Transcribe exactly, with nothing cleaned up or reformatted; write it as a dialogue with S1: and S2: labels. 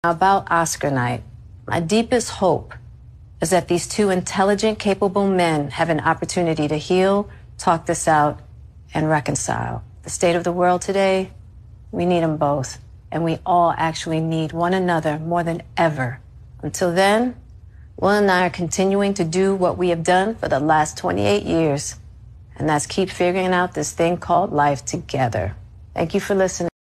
S1: About Oscar night, my deepest hope is that these two intelligent, capable men have an opportunity to heal, talk this out, and reconcile. The state of the world today, we need them both. And we all actually need one another more than ever. Until then, Will and I are continuing to do what we have done for the last twenty-eight years. And that's keep figuring out this thing called life together. Thank you for listening.